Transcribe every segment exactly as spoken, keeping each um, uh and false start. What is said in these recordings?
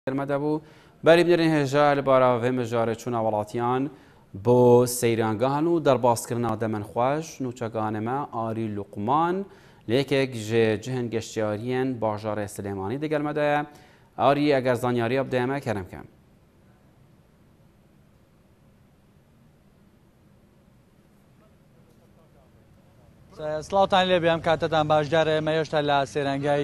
دەبوو بەری بنێرین هێژا لە باراوێ مژارە چوونە وڵاتیان بۆ سەیرانگەهان و دەرباسکردنا دەمەنخواش نوچەکانەمە ئاری لوقمان لە یەکێک ژێ جهن گەشتیاریان باژارێ سلێمانی دەگەلمەدایە ئاری ئەگەر زانیاریە بدەیەمە کەرەمکەم. سڵاوتان لێبێ ئەم کاتتان باشدارە ئێمە هێشتا لە سەیرانگای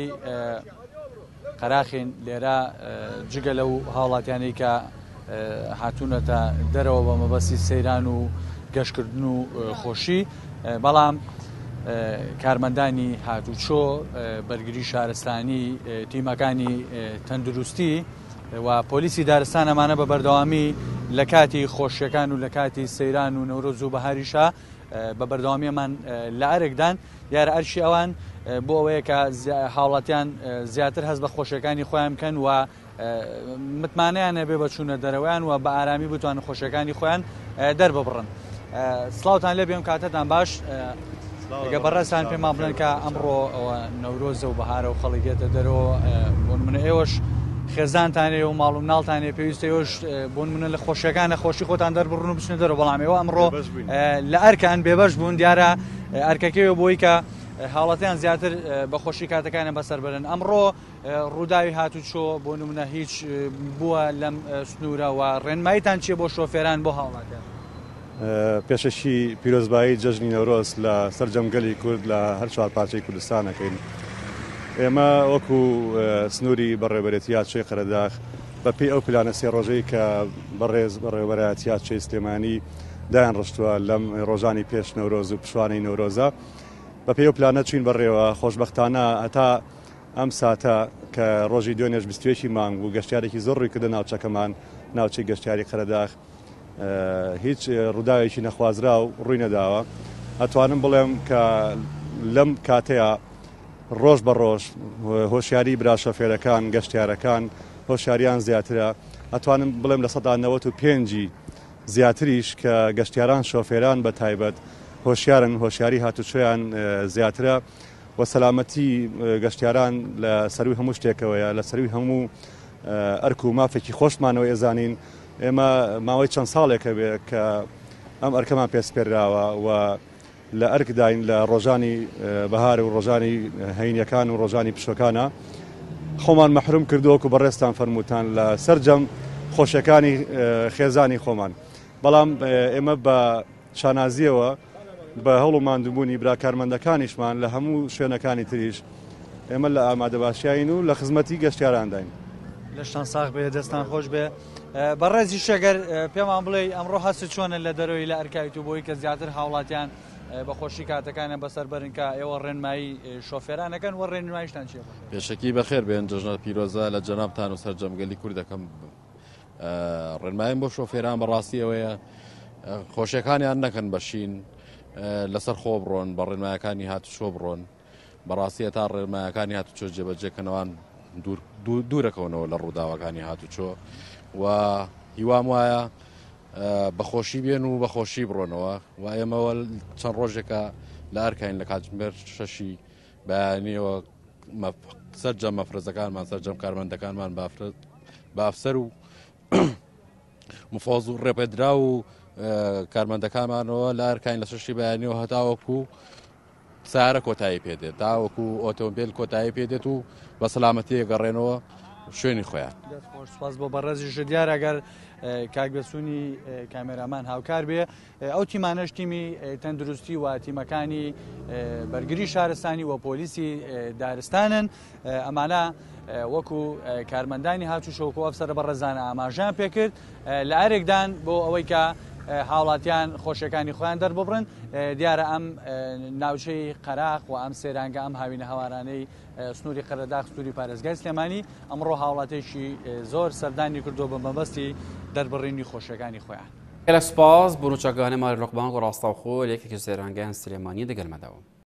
قەراخین لێرە جگە لەو هاوڵاتیانەی کە هاتوونەتە دەرەوە بە مەبەستی سەیران و گەشتکردن و خۆشی، بەڵام کارمەندانی هاتوچۆ بەرگری شارستانی تیمەکانی تەندروستی و پۆلیسی دارستان ئەمانە بە بەردەوامی لە کاتی خۆشیەکان و لە کاتی سەیران و نەورۆز و بەهاریشە بە بەردەوامیەمان لە ئەرێکدان یارە ئەرشی ئەوان بۆ ئەوەیە کە هاوڵاتیان زیاتر هەست بە خۆشیەکانی خۆیان بکەن و متمانەیان هەبێ بە چوونە دەرەوەیان و بە ئارامی بتوانن خۆشیەکانی خۆیان دەرببڕن. سڵاوتان لێ بێم کاتتان باش. ئەگە بەڕێستان پێمان بڵێن کە ئەمڕۆ نەورۆزە و بەهارە و خەڵک دێتە دەرەوە، بۆن منە ئێوەش خێزانتانێ و ماڵ و مناڵتانێ پێویستە ئێوەش بۆن منە لە خۆشیەکانە خۆشی خۆتان دەربڕن و بچنە دەرەوە، بەڵام ئێوە ئەمڕۆ لە ئەرکان بێبەش بوون. دیارە ئەرکەکەوە بۆی کە هاوڵاتیان زیاتر بە خۆشی کاتەکانە بەسەر برن. ئەمڕۆ ڕووداوی هاتوچۆ بۆ نمونە هیچ بووە لەم سنوورە و ڕێنماییتان چیە بۆ شۆفێران بۆ هاوڵاتیان؟ پێشەشی پیرۆزبایی جەژنی نەورۆز لە سەرجەمگەلی کورد لە هەر چوار پارچەی کوردستانەکەین. ئێمە وەکو سنووری بەڕێوەبەرێتیات چێ قەرەداغ بە پێی ئەو پلانە سێ ڕۆژەی کە بەڕێز بەڕێوەبەرەتیات چێ سلێمانی دایان ڕشتووە لەم ڕۆژانی پێش نەورۆز و پشوانەی نەورۆزە، بە پێی ئەو پلانە چوین بەڕێوە. خۆشبەختانە هەتا ئەم ساتە کە ڕۆژی دوێنێژ بیستوێکی مانگ و گەشتیارێکی زۆر ڕووی کردە ناوچەکەمان، ناوچەی گەشتیاری قەرەداغ، هیچ ڕووداوێکی نەخوازرا و ڕووی نەداوە. ئەتوانم بڵێم کە لەم کاتەیە ڕۆژ بە ڕۆژ هۆشیاری برا شۆفێرەکان گەشتیارەکان هۆشیاریان زیاترە. ئەتوانم بڵێم لە سەدا نەوەت و پێنجی زیاتریش کە گەشتیاران شۆفێران بە تایبەت هۆشیارن، هۆشیاری هاتوچۆیان زیاترە و سەلامەتی گەشتیاران لە سەروی هەموو شتێکەوەیە، لە سەروی هەموو ئەرک و مافێکی خۆشمانەوە ئێزانین. ئێمە ماوەی چەند ساڵێکە بێ کە ئەم ئەرکەمان پێسپێراوە و لە ئەرکداین لە ڕۆژانی بەهار و ڕۆژانی هەینیەکان و ڕۆژانی پشۆکانە خۆمان مەحروم کردووەکو بەڕێستان فەرمووتان لە سەرجەم خۆشیەکانی خێزانی خۆمان. بەڵام ئێمە بە شانازیەوە بە هەوڵ و ماندووبوونی برا کارمەندەکانیشمان لە هەموو شوێنەکانی تریش ئێمە لە ئامادەباشیین و لە خزمەتی گەشتیارانداین. لەشتان ساغ بێ، دەستان خۆش بێ. بەڕێزی شەگەر پێمان بڵێ ئەمڕۆ هەست چۆنە لە دەرەوەی لە ئەرکاویت و بۆی کە زیاتر هاوڵاتیان بە خۆشی کاتەکانە بەسەر بەرن کە ئێوە ڕێنمایی شۆفێرانەکەن و ڕێنماییشتان چیە؟ پێشەکی بەخێر بێن جژنە پیرۆزە لە جەنابتان و سەرجەمگەلی کوردەکەم. ڕێنماییم بۆ شۆفێران بەڕاستی ئەوەیە خۆشیەکانیان نەکەن بەشین لەسەر خۆ بڕۆن، بە ڕێنمایەکانی هاتوچۆ بڕۆن. بەڕاستیە تا ڕێنمایەکانی هاتوچۆ جێبەجێکەنەوەن دوورەکەونەوە لە ڕووداوەکانی هاتوچۆ و هیوام وایە بەخۆشی بێن و بەخۆشی بڕۆنەوە. و ئێمەوە چەند ڕۆژێکە لە ئەرکین لە کاتژمێر شەشی بەیانیەوە سەرجەم مەفرەزەکانمان سەرجەم کارمەندەکانمان بافسەر و مفۆز و ڕێپێدرا و کارمەندەکانمانەوە لە ئەرکین لە شەشی بەیانیەوە هەتاوەکو سارە کۆتایی پێدێت، تاوەکو ئۆتۆمبیل کۆتایی پێدێت و بە سەلامەتی گەڕێنەوە شوێنی خۆیان. سپاس بۆ بەڕێزیش. دیارە ئەگەر کاکبەسوونی کامێرامان هاوکار بێ، ئەو تیمانەش تیمی تەندروستی و تیمەکانی بەرگری شارستانی و پۆلیسی دارستانن. ئەمانە وەکو کارمەندانی هاتوچۆکۆ ئەفسەرە بەڕێزانە ئاماژیان پێکرد لە ئەرێکدان بۆ ئەوەی کە هاوڵاتیان خۆشیەکانی خۆیان دەرببڕن. دیارە ئەم ناوچەی قەراق و ئەم سێرانگە ئەم هاوینە هەوارانەی سنووری قەرەداغ سنووری پارێزگای سلێمانی ئەمڕۆ هاوڵاتێکی زۆر سەردانی کردو بە مەبەستی دەربڕینی خۆشیەکانی خۆیان. گەلە سپاس بۆ نوچەکانە ماری لوقمان و ڕاستەوخۆ لە یەکێکی سەیرانگەیان سلێمانی دەگەلمەدەوە.